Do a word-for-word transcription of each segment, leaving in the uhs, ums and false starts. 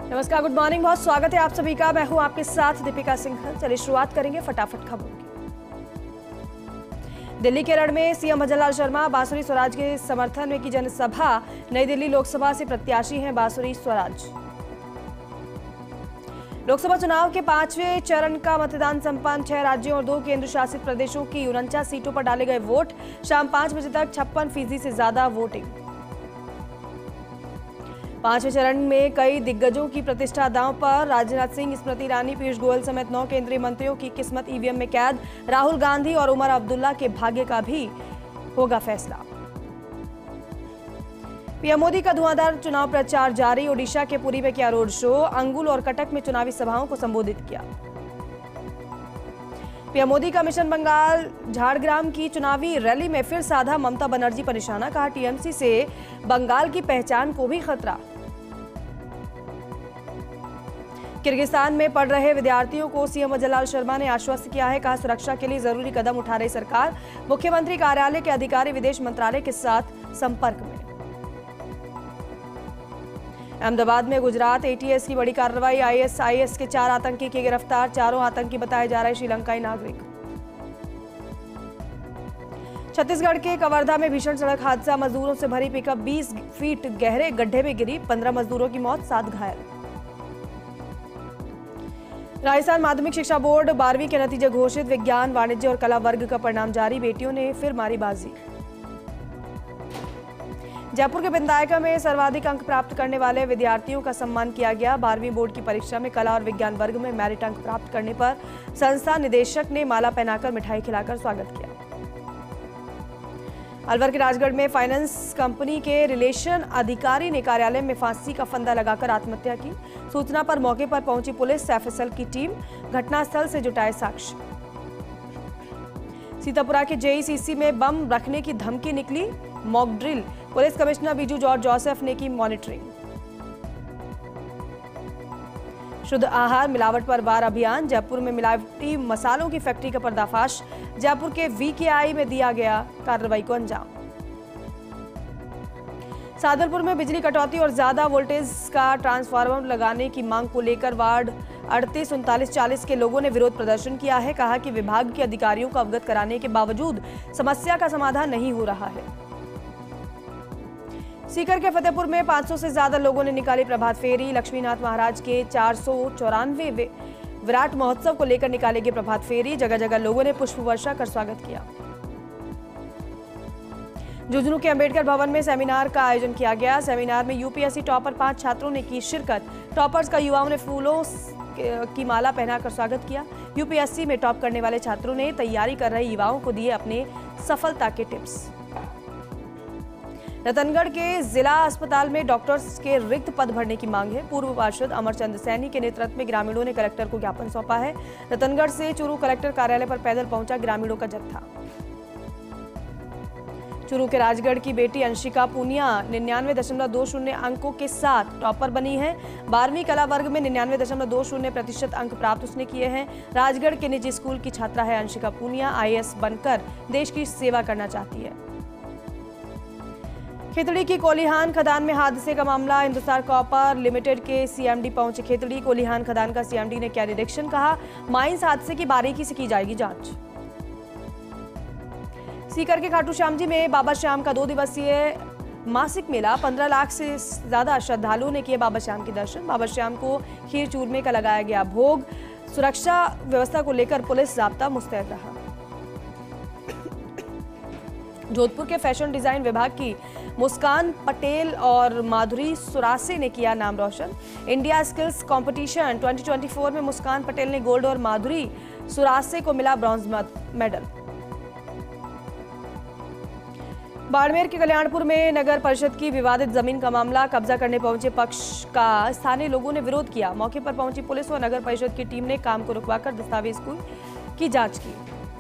नमस्कार, good morning, बहुत स्वागत है आप सभी का। मैं हूं आपके साथ दीपिका सिंघल। चलिए शुरुआत करेंगे फटाफट खबरों की। दिल्ली के रण में सीएम भजनलाल शर्मा बांसुरी स्वराज के समर्थन में की जनसभा। नई दिल्ली लोकसभा से प्रत्याशी हैं बांसुरी स्वराज। लोकसभा चुनाव के पांचवें चरण का मतदान संपन्न। छह राज्यों और दो केंद्र शासित प्रदेशों की उनचास सीटों पर डाले गए वोट। शाम पांच बजे तक छप्पन फीसदी से ज्यादा वोटिंग। पांचवें चरण में कई दिग्गजों की प्रतिष्ठा दांव पर। राजनाथ सिंह, स्मृति ईरानी, पीयूष गोयल समेत नौ केंद्रीय मंत्रियों की किस्मत ईवीएम में कैद। राहुल गांधी और उमर अब्दुल्ला के भाग्य का भी होगा फैसला। पीएम मोदी का धुआंधार चुनाव प्रचार जारी। ओडिशा के पुरी में किया रोड शो। अंगुल और कटक में चुनावी सभाओं को संबोधित किया। पीएम मोदी का मिशन बंगाल झाड़ग्राम की चुनावी रैली में फिर साधा ममता बनर्जी पर निशाना। कहा, टीएमसी से बंगाल की पहचान को भी खतरा। किर्गिस्तान में पढ़ रहे विद्यार्थियों को सीएम भजनलाल शर्मा ने आश्वस्त किया है। कहा, सुरक्षा के लिए जरूरी कदम उठा रही सरकार। मुख्यमंत्री कार्यालय के अधिकारी विदेश मंत्रालय के साथ संपर्क में। अहमदाबाद में गुजरात एटीएस की बड़ी कार्रवाई। आईएसआईएस के चार आतंकी किए गिरफ्तार। चारों आतंकी बताए जा रहे श्रीलंकाई नागरिक। छत्तीसगढ़ के कवर्धा में भीषण सड़क हादसा। मजदूरों से भरी पिकअप बीस फीट गहरे गड्ढे में गिरी। पंद्रह मजदूरों की मौत, सात घायल। राजस्थान माध्यमिक शिक्षा बोर्ड बारहवीं के नतीजे घोषित। विज्ञान, वाणिज्य और कला वर्ग का परिणाम जारी। बेटियों ने फिर मारी बाजी। जयपुर के विधायका में सर्वाधिक अंक प्राप्त करने वाले विद्यार्थियों का सम्मान किया गया। बारहवीं बोर्ड की परीक्षा में कला और विज्ञान वर्ग में मेरिट अंक प्राप्त करने पर संस्था निदेशक ने माला पहनाकर मिठाई खिलाकर स्वागत किया। अलवर के राजगढ़ में फाइनेंस कंपनी के रिलेशन अधिकारी ने कार्यालय में फांसी का फंदा लगाकर आत्महत्या की। सूचना पर मौके पर पहुंची पुलिस, एफएसएल की टीम घटनास्थल से जुटाए साक्ष्य। सीतापुरा के जेईसीसी में बम रखने की धमकी निकली। Mock drill, police commissioner Biju George Joseph ने की मॉनिटरिंग। शुद्ध आहार मिलावट पर वार अभियान। जयपुर में मिलावटी मसालों की फैक्ट्री का पर्दाफाश। जयपुर के वीकेआई में दिया गया कार्रवाई को अंजाम। सादुलपुर में बिजली कटौती और ज्यादा वोल्टेज का ट्रांसफार्मर लगाने की मांग को लेकर वार्ड अड़तीस, उनतालीस, चालीस के लोगों ने विरोध प्रदर्शन किया है। कहा कि विभाग के अधिकारियों को अवगत कराने के बावजूद समस्या का समाधान नहीं हो रहा है। सीकर के फतेहपुर में पाँच सौ से ज्यादा लोगों ने निकाली प्रभात फेरी। लक्ष्मीनाथ महाराज के चार सौ चौरानवे विराट महोत्सव को लेकर निकाली गई प्रभात फेरी। जगह जगह लोगों ने पुष्प वर्षा कर स्वागत किया। झुंझुनू के अंबेडकर भवन में सेमिनार का आयोजन किया गया। सेमिनार में यूपीएससी टॉपर पांच छात्रों ने की शिरकत। टॉपर्स का युवाओं ने फूलों की माला पहनाकर स्वागत किया। यूपीएससी में टॉप करने वाले छात्रों ने तैयारी कर रहे युवाओं को दिए अपने सफलता के टिप्स। रतनगढ़ के जिला अस्पताल में डॉक्टर्स के रिक्त पद भरने की मांग है। पूर्व पार्षद अमरचंद सैनी के नेतृत्व में ग्रामीणों ने कलेक्टर को ज्ञापन सौंपा है। रतनगढ़ से चूरू कलेक्टर कार्यालय पर पैदल पहुंचा ग्रामीणों का जत्था। चूरू के राजगढ़ की बेटी अंशिका पूनिया निन्यानवे दशमलव दो शून्य अंकों के साथ टॉपर बनी है। बारहवीं कला वर्ग में निन्यानवे दशमलव दो शून्य प्रतिशत अंक प्राप्त उसने किए हैं। राजगढ़ के निजी स्कूल की छात्रा है अंशिका पूनिया। आईएएस बनकर देश की सेवा करना चाहती है। खेतड़ी की कोलिहान खदान में हादसे का मामला। हिंदुस्तान कॉपर लिमिटेड के सीएमडी पहुंचे खेतड़ी। कोलिहान खदान का सीएमडी ने किया निरीक्षण। कहा, माइंस हादसे की बारीकी से की जाएगी जांच। सीकर के खाटू श्याम जी में बाबा श्याम का दो दिवसीय मासिक मेला। पंद्रह लाख से ज्यादा श्रद्धालुओं ने किए बाबा श्याम के दर्शन। बाबा श्याम को खीर चूरमे का लगाया गया भोग। सुरक्षा व्यवस्था को लेकर पुलिस जाब्ता मुस्तैद रहा। जोधपुर के फैशन डिजाइन विभाग की मुस्कान पटेल और माधुरी सुरासे ने किया नाम रोशन। इंडिया स्किल्स कंपटीशन दो हज़ार चौबीस में मुस्कान पटेल ने गोल्ड और माधुरी सुरासे को मिला ब्रॉन्ज मेडल। बाड़मेर के कल्याणपुर में नगर परिषद की विवादित जमीन का मामला। कब्जा करने पहुंचे पक्ष का स्थानीय लोगों ने विरोध किया। मौके पर पहुंची पुलिस और नगर परिषद की टीम ने काम को रुकवाकर दस्तावेज की जांच की।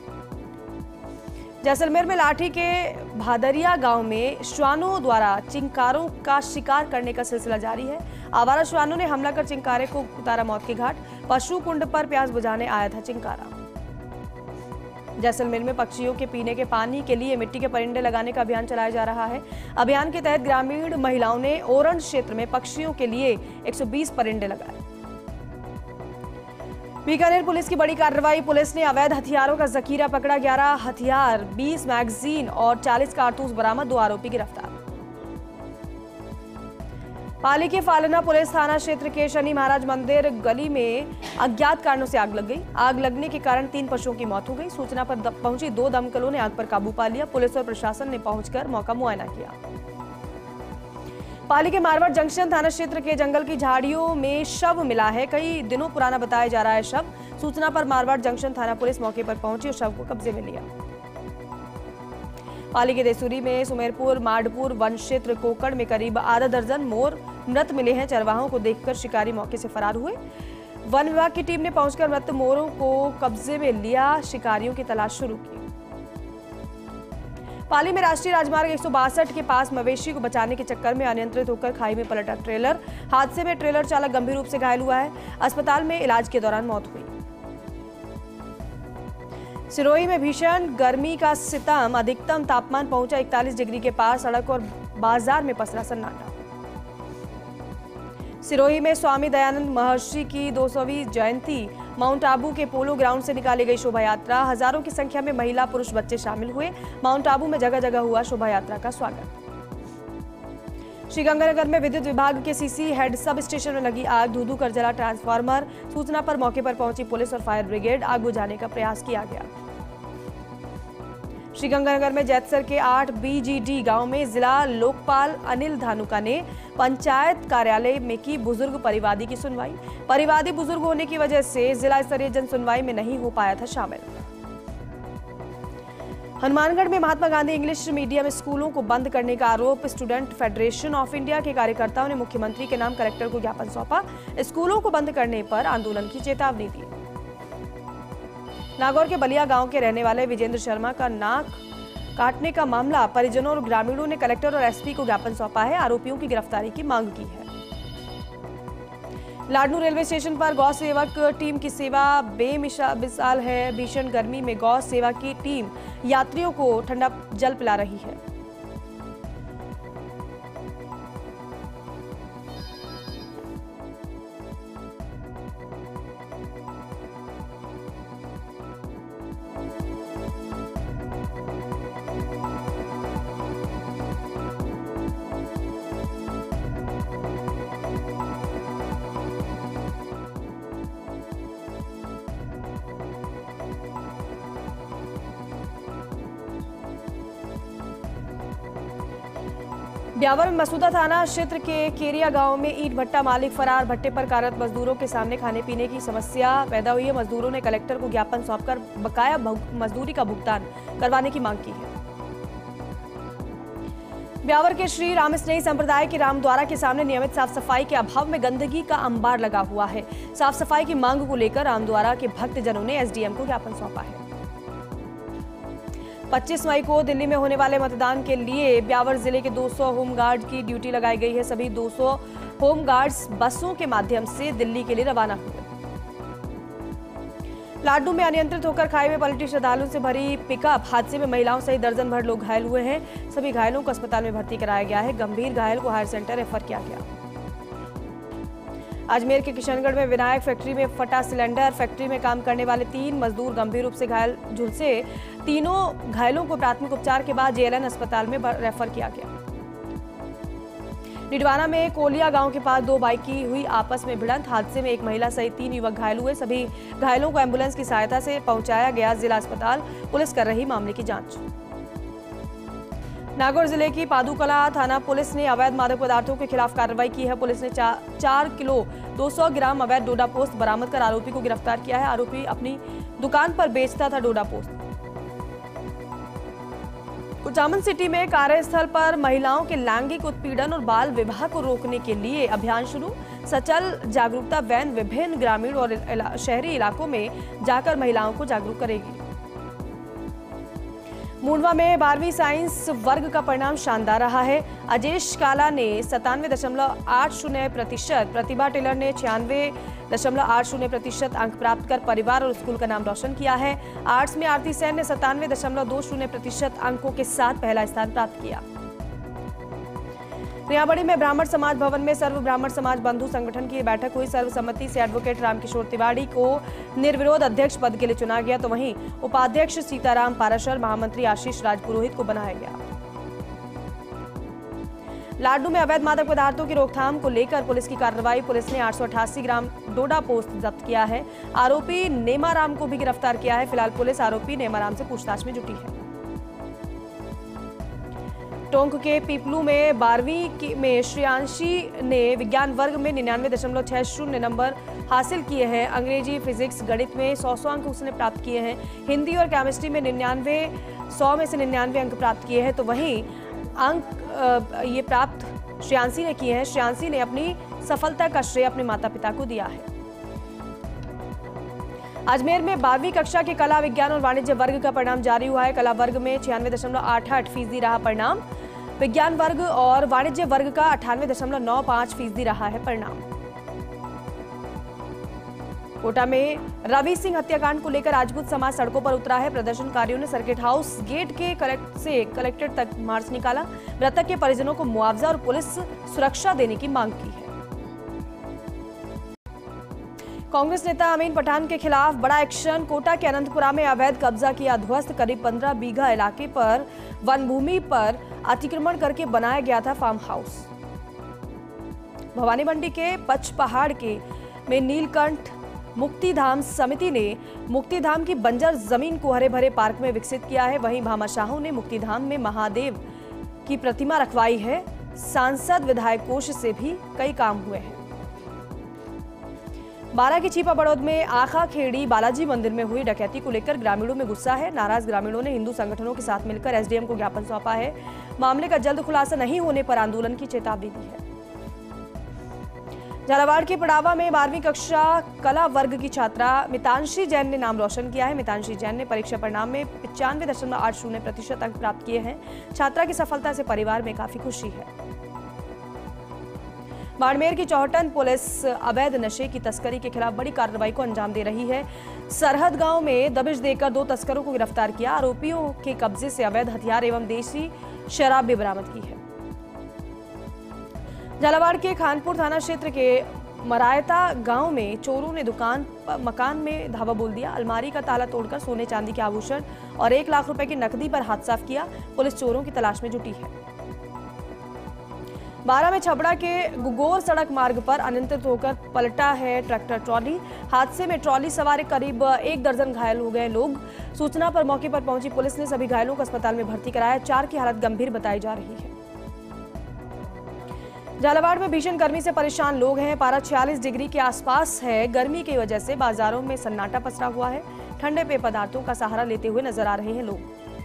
जैसलमेर में लाठी के भादरिया गांव में श्वानों द्वारा चिंकारों का शिकार करने का सिलसिला जारी है। आवारा श्वानों ने हमला कर चिंकारे को उतारा मौत के घाट। पशु कुंड पर प्यास बुझाने आया था चिंकारा। जैसलमेर में पक्षियों के पीने के पानी के लिए मिट्टी के परिंदे लगाने का अभियान चलाया जा रहा है। अभियान के तहत ग्रामीण महिलाओं ने ओरंड क्षेत्र में पक्षियों के लिए एक सौ बीस परिंदे लगाए। बीकानेर पुलिस की बड़ी कार्रवाई। पुलिस ने अवैध हथियारों का जखीरा पकड़ा। ग्यारह हथियार, बीस मैगजीन और चालीस कारतूस बरामद। दो आरोपी गिरफ्तार। पाली के फालना पुलिस थाना क्षेत्र के शनि महाराज मंदिर गली में अज्ञात कारणों से आग लग गई। आग लगने के कारण तीन पशुओं की मौत हो गई। सूचना पर पहुंची दो दमकलों ने आग पर काबू पा लिया। पुलिस और प्रशासन ने पहुंचकर मौका मुआयना किया। पाली के मारवाड़ जंक्शन थाना क्षेत्र के जंगल की झाड़ियों में शव मिला है। कई दिनों पुराना बताया जा रहा है शव। सूचना पर मारवाड़ जंक्शन थाना पुलिस मौके पर पहुंची और शव को कब्जे में लिया। पाली के देसूरी में सुमेरपुर माडपुर वन क्षेत्र कोकड़ में करीब आधा दर्जन मोर मृत मिले हैं। चरवाहों को देखकर शिकारी मौके से फरार हुए। वन विभाग की टीम ने पहुंचकर मृत मोरों को कब्जे में लिया। शिकारियों की तलाश शुरू की। पाली में राष्ट्रीय राजमार्ग एक सौ बासठ के पास मवेशी को बचाने के चक्कर में अनियंत्रित होकर खाई में पलटा ट्रेलर। हादसे में ट्रेलर चालक गंभीर रूप से घायल हुआ है। अस्पताल में इलाज के दौरान मौत हुई। सिरोही में भीषण गर्मी का सितम। अधिकतम तापमान पहुंचा इकतालीस डिग्री के पार। सड़क और बाजार में पसरा सन्नाटा। सिरोही में स्वामी दयानंद महर्षि की दो सौवीं जयंती। माउंट आबू के पोलो ग्राउंड से निकाली गई शोभा यात्रा। हजारों की संख्या में महिला पुरुष बच्चे शामिल हुए। माउंट आबू में जगह जगह हुआ शोभा यात्रा का स्वागत। श्रीगंगानगर में विद्युत विभाग के सीसी हेड सब स्टेशन में लगी आग। धू धू कर जला ट्रांसफार्मर। सूचना पर मौके पर पहुंची पुलिस और फायर ब्रिगेड। आग बुझाने का प्रयास किया गया। श्रीगंगानगर में जैतसर के आठ बीजीडी गांव में जिला लोकपाल अनिल धानुका ने पंचायत कार्यालय में की बुजुर्ग परिवादी की सुनवाई। परिवादी बुजुर्ग होने की वजह से जिला स्तरीय जन सुनवाई में नहीं हो पाया था शामिल। हनुमानगढ़ में महात्मा गांधी इंग्लिश मीडियम स्कूलों को बंद करने का आरोप। स्टूडेंट फेडरेशन ऑफ इंडिया के कार्यकर्ताओं ने मुख्यमंत्री के नाम कलेक्टर को ज्ञापन सौंपा। स्कूलों को बंद करने पर आंदोलन की चेतावनी दी। नागौर के बलिया गांव के रहने वाले विजेंद्र शर्मा का नाक काटने का मामला। परिजनों और ग्रामीणों ने कलेक्टर और एसपी को ज्ञापन सौंपा है। आरोपियों की गिरफ्तारी की मांग की है। लाडनू रेलवे स्टेशन पर गौ सेवक टीम की सेवा बेमिसाल है। भीषण गर्मी में गौ सेवा की टीम यात्रियों को ठंडा जल पिला रही है। ब्यावर में मसूदा थाना क्षेत्र के केरिया गांव में ईंट भट्टा मालिक फरार। भट्टे पर कार्यरत मजदूरों के सामने खाने पीने की समस्या पैदा हुई है। मजदूरों ने कलेक्टर को ज्ञापन सौंपकर बकाया मजदूरी का भुगतान करवाने की मांग की है। ब्यावर के श्री राम स्नेही संप्रदाय के रामद्वारा के सामने नियमित साफ सफाई के अभाव में गंदगी का अंबार लगा हुआ है। साफ सफाई की मांग को लेकर रामद्वारा के भक्तजनों ने एसडीएम को ज्ञापन सौंपा है। पच्चीस मई को दिल्ली में होने वाले मतदान के लिए ब्यावर जिले के दो सौ होमगार्ड की ड्यूटी लगाई गई है। सभी दो सौ होमगार्ड्स बसों के माध्यम से दिल्ली के लिए रवाना हुए। लाडनू में अनियंत्रित होकर खाई में पलटी श्रद्धालुओं से भरी पिकअप। हादसे में महिलाओं सहित दर्जन भर लोग घायल हुए हैं। सभी घायलों को अस्पताल में भर्ती कराया गया है। गंभीर घायल को हायर सेंटर रेफर किया गया। अजमेर के किशनगढ़ में विनायक फैक्ट्री में फटा सिलेंडर। फैक्ट्री में काम करने वाले तीन मजदूर गंभीर रूप से घायल झुलसे। तीनों घायलों को प्राथमिक उपचार के बाद जेएलएन अस्पताल में रेफर किया गया। निडवाना में कोलिया गांव के पास दो बाइक की हुई आपस में भिड़ंत। हादसे में एक महिला सहित तीन युवक घायल हुए। सभी घायलों को एम्बुलेंस की सहायता से पहुंचाया गया जिला अस्पताल। पुलिस कर रही मामले की जांच। नागौर जिले की पादुकला थाना पुलिस ने अवैध मादक पदार्थों के खिलाफ कार्रवाई की है। पुलिस ने चा, चार किलो दो सौ ग्राम अवैध डोडा पोस्त बरामद कर आरोपी को गिरफ्तार किया है। आरोपी अपनी दुकान पर बेचता था डोडा पोस्त। कुचामन सिटी में कार्यस्थल पर महिलाओं के लैंगिक उत्पीड़न और बाल विवाह को रोकने के लिए अभियान शुरू। सचल जागरूकता वैन विभिन्न ग्रामीण और इला, शहरी इलाकों में जाकर महिलाओं को जागरूक करेगी। मूंडवा में बारहवीं साइंस वर्ग का परिणाम शानदार रहा है। अजेश काला ने सत्तानवे दशमलव आठ शून्य प्रतिशत, प्रतिभा टेलर ने छियानवे दशमलव आठ शून्य प्रतिशत अंक प्राप्त कर परिवार और स्कूल का नाम रोशन किया है। आर्ट्स में आरती सेन ने सत्तानवे दशमलव दो शून्य प्रतिशत अंकों के साथ पहला स्थान प्राप्त किया। रियाबड़ी में ब्राह्मण समाज भवन में सर्व ब्राह्मण समाज बंधु संगठन की बैठक हुई। सर्वसम्मति से एडवोकेट रामकिशोर तिवारी को निर्विरोध अध्यक्ष पद के लिए चुना गया, तो वहीं उपाध्यक्ष सीताराम पाराशर, महामंत्री आशीष राज पुरोहित को बनाया गया। लाडू में अवैध मादक पदार्थों की रोकथाम को लेकर पुलिस की कार्रवाई। पुलिस ने आठ सौ अठासी ग्राम डोडा पोस्ट जब्त किया है। आरोपी नेमाराम को भी गिरफ्तार किया है। फिलहाल पुलिस आरोपी नेमाराम से पूछताछ में जुटी है। टोंक के पीपलू में बारहवीं में श्रेयांशी ने विज्ञान वर्ग में निन्यानवे दशमलव छह शून्य नंबर हासिल किए हैं। अंग्रेजी, फिजिक्स, गणित में सौ सौ अंक उसने प्राप्त किए हैं। हिंदी और केमिस्ट्री में निन्यानवे सौ में से निन्यानवे अंक प्राप्त किए हैं, तो वहीं अंक ये प्राप्त श्रेयांशी ने किए हैं। श्रेयांशी ने अपनी सफलता का श्रेय अपने माता पिता को दिया है। अजमेर में बारहवीं कक्षा के कला, विज्ञान और वाणिज्य वर्ग का परिणाम जारी हुआ है। कला वर्ग में छियानवे दशमलव आठ आठ फीसदी रहा परिणाम। विज्ञान वर्ग और वाणिज्य वर्ग का अट्ठानवे दशमलव नौ पांच फीसदी रहा है परिणाम। कोटा में रवि सिंह हत्याकांड को लेकर राजपूत समाज सड़कों पर उतरा है। प्रदर्शनकारियों ने सर्किट हाउस गेट के कलेक्ट से कलेक्ट्रेट तक मार्च निकाला। मृतक के परिजनों को मुआवजा और पुलिस सुरक्षा देने की मांग की है। कांग्रेस नेता अमीन पठान के खिलाफ बड़ा एक्शन। कोटा के अनंतपुरा में अवैध कब्जा किया ध्वस्त। करीब पंद्रह बीघा इलाके पर वन भूमि पर अतिक्रमण करके बनाया गया था फार्म हाउस। भवानी मंडी के पचपहाड़ के में नीलकंठ मुक्तिधाम समिति ने मुक्तिधाम की बंजर जमीन को हरे भरे पार्क में विकसित किया है। वहीं भामाशाहों ने मुक्तिधाम में महादेव की प्रतिमा रखवाई है। सांसद विधायक कोष से भी कई काम हुए हैं। बारा की छिपा बड़ौद में आखा खेड़ी बालाजी मंदिर में हुई डकैती को लेकर ग्रामीणों में गुस्सा है। नाराज ग्रामीणों ने हिंदू संगठनों के साथ मिलकर एसडीएम को ज्ञापन सौंपा है। मामले का जल्द खुलासा नहीं होने पर आंदोलन की चेतावनी दी है। झालावाड़ के पड़ावा में बारहवीं कक्षा कला वर्ग की छात्रा मितांशी जैन ने नाम रोशन किया है। मितांशी जैन ने परीक्षा परिणाम में पचानवे दशमलव आठ शून्य प्रतिशत अंक प्राप्त किए हैं। छात्रा की सफलता से परिवार में काफी खुशी है। बाड़मेर की चौहटन पुलिस अवैध नशे की तस्करी के खिलाफ बड़ी कार्रवाई को अंजाम दे रही है। सरहद गांव में दबिश देकर दो तस्करों को गिरफ्तार किया। आरोपियों के कब्जे से अवैध हथियार एवं देसी शराब भी बरामद की है। झालावाड़ के खानपुर थाना क्षेत्र के मरायता गांव में चोरों ने दुकान मकान में धावा बोल दिया। अलमारी का ताला तोड़कर सोने चांदी के आभूषण और एक लाख रुपए की नकदी पर हाथ साफ किया। पुलिस चोरों की तलाश में जुटी है। बारा में छबड़ा के गुगोर सड़क मार्ग पर अनियंत्रित होकर पलटा है ट्रैक्टर ट्रॉली। हादसे में ट्रॉली सवार करीब एक दर्जन घायल हो गए लोग। सूचना पर मौके पर पहुंची पुलिस ने सभी घायलों को अस्पताल में भर्ती कराया। चार की हालत गंभीर बताई जा रही है। झालावाड़ में भीषण गर्मी से परेशान लोग हैं। पारा छियालीस डिग्री के आसपास है। गर्मी की वजह से बाजारों में सन्नाटा पसरा हुआ है। ठंडे पेय पदार्थों का सहारा लेते हुए नजर आ रहे हैं लोग।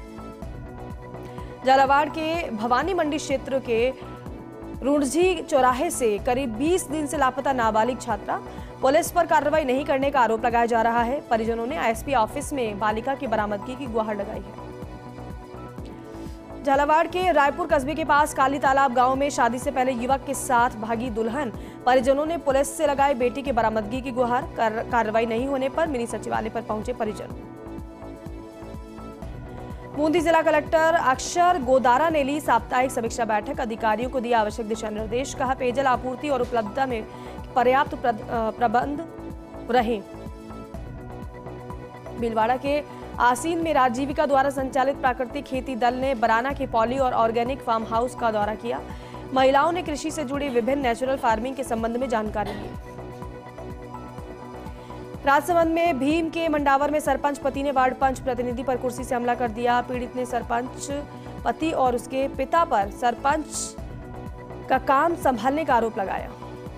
झालावाड़ के भवानी मंडी क्षेत्र के रुणझी चौराहे से करीब बीस दिन से लापता नाबालिग छात्रा। पुलिस पर कार्रवाई नहीं करने का आरोप लगाया जा रहा है। परिजनों ने आईएसपी ऑफिस में बालिका की बरामदगी की गुहार लगाई है। झालावाड़ के रायपुर कस्बे के पास काली तालाब गांव में शादी से पहले युवक के साथ भागी दुल्हन। परिजनों ने पुलिस से लगाई बेटी की बरामदगी की गुहार। कार्रवाई नहीं होने पर मिनी सचिवालय पर पहुंचे परिजन। बूंदी जिला कलेक्टर अक्षर गोदारा ने ली साप्ताहिक समीक्षा बैठक। अधिकारियों को दिया आवश्यक दिशा निर्देश। कहा पेयजल आपूर्ति और उपलब्धता में पर्याप्त प्रबंध रहे। भीलवाड़ा के आसीन में राजीविका द्वारा संचालित प्राकृतिक खेती दल ने बराना के पॉली और ऑर्गेनिक फार्म हाउस का दौरा किया। महिलाओं ने कृषि से जुड़ी विभिन्न नेचुरल फार्मिंग के संबंध में जानकारी ली। राजसमंद में भीम के मंडावर में सरपंच पति ने वार्ड पंच प्रतिनिधि पर कुर्सी से हमला कर दिया। पीड़ित ने सरपंच पति और उसके पिता पर सरपंच का काम संभालने का आरोप लगाया।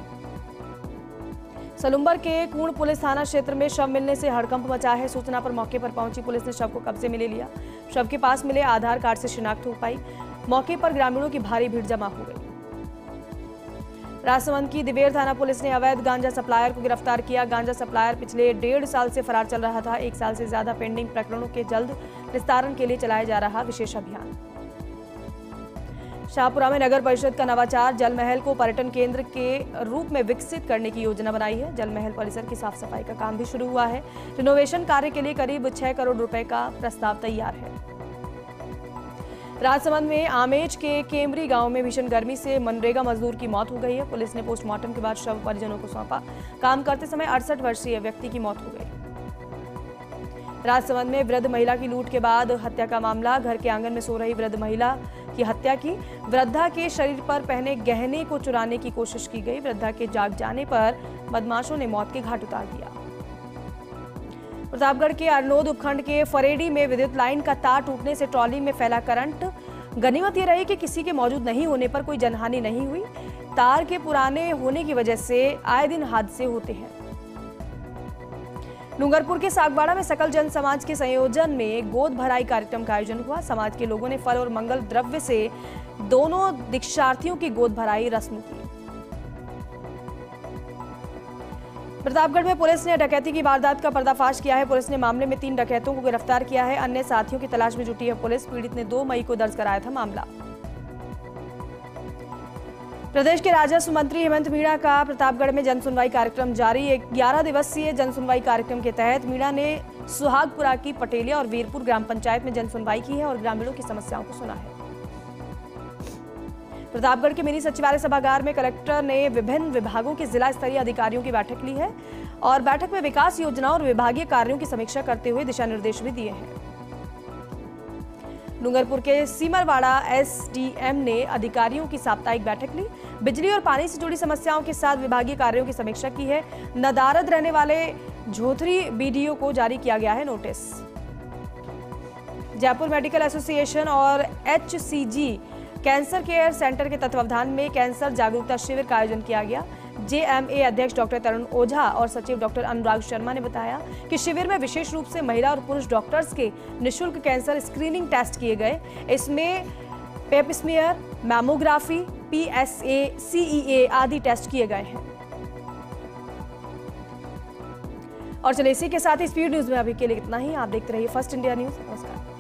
सलुम्बर के कूण पुलिस थाना क्षेत्र में शव मिलने से हड़कंप मचा है। सूचना पर मौके पर पहुंची पुलिस ने शव को कब्जे में ले लिया। शव के पास मिले आधार कार्ड से शिनाख्त हो पाई। मौके पर ग्रामीणों की भारी भीड़ जमा हो गई। राजसमंद की दिवेर थाना पुलिस ने अवैध गांजा सप्लायर को गिरफ्तार किया। गांजा सप्लायर पिछले डेढ़ साल से फरार चल रहा था। एक साल से ज्यादा पेंडिंग प्रकरणों के जल्द निस्तारण के लिए चलाया जा रहा विशेष अभियान। शाहपुरा में नगर परिषद का नवाचार, जल महल को पर्यटन केंद्र के रूप में विकसित करने की योजना बनाई है। जल महल परिसर की साफ सफाई का काम भी शुरू हुआ है। रिनोवेशन कार्य के लिए करीब छह करोड़ रुपए का प्रस्ताव तैयार है। राजसमंद में आमेज के केमरी गांव में भीषण गर्मी से मनरेगा मजदूर की मौत हो गई है। पुलिस ने पोस्टमार्टम के बाद शव परिजनों को सौंपा। काम करते समय अड़सठ वर्षीय व्यक्ति की मौत हो गई। राजसमंद में वृद्ध महिला की लूट के बाद हत्या का मामला। घर के आंगन में सो रही वृद्ध महिला की हत्या की। वृद्धा के शरीर पर पहने गहने को चुराने की कोशिश की गई। वृद्धा के जाग जाने पर बदमाशों ने मौत के घाट उतार दिया। प्रतापगढ़ के अरनोद उपखंड के फरेडी में विद्युत लाइन का तार टूटने से ट्रॉली में फैला करंट। गनीमत ये रही कि किसी के मौजूद नहीं होने पर कोई जनहानि नहीं हुई। तार के पुराने होने की वजह से आए दिन हादसे होते हैं। डूंगरपुर के सागबाड़ा में सकल जन समाज के संयोजन में गोद भराई कार्यक्रम का आयोजन हुआ। समाज के लोगों ने फल और मंगल द्रव्य से दोनों दीक्षार्थियों की गोद भराई रस्म की। प्रतापगढ़ में पुलिस ने डकैती की वारदात का पर्दाफाश किया है। पुलिस ने मामले में तीन डकैतों को गिरफ्तार किया है। अन्य साथियों की तलाश में जुटी है पुलिस। पीड़ित ने दो मई को दर्ज कराया था मामला। प्रदेश के राजस्व मंत्री हेमंत मीणा का प्रतापगढ़ में जनसुनवाई कार्यक्रम जारी। एक ग्यारह दिवसीय जनसुनवाई कार्यक्रम के तहत मीणा ने सुहागपुरा की पटेलिया और वीरपुर ग्राम पंचायत में जनसुनवाई की है और ग्रामीणों की समस्याओं को सुना है। प्रतापगढ़ के मिनी सचिवालय सभागार में कलेक्टर ने विभिन्न विभागों के जिला स्तरीय अधिकारियों की बैठक ली है और बैठक में विकास योजनाओं और विभागीय कार्यों की समीक्षा करते हुए दिशा निर्देश भी दिए हैं। डूंगरपुर के सीमरवाड़ा एसडीएम ने अधिकारियों की साप्ताहिक बैठक ली। बिजली और पानी से जुड़ी समस्याओं के साथ विभागीय कार्यों की समीक्षा की है। नदारद रहने वाले झोथरी बीडीओ को जारी किया गया है नोटिस। जयपुर मेडिकल एसोसिएशन और एचसीजी कैंसर केयर सेंटर के तत्वावधान में कैंसर जागरूकता शिविर का आयोजन किया गया। जेएमए अध्यक्ष डॉक्टर तरुण ओझा और सचिव डॉक्टर अनुराग शर्मा ने बताया कि शिविर में विशेष रूप से महिला और पुरुष डॉक्टर्स के निःशुल्क कैंसर स्क्रीनिंग टेस्ट किए गए। इसमें पेपस्मियर, मैमोग्राफी, पीएसए, सीईए आदि टेस्ट किए गए हैं। और चलिए इसी के साथ ही स्पीड न्यूज में अभी के लिए इतना ही। आप देखते रहिए फर्स्ट इंडिया न्यूज। नमस्कार।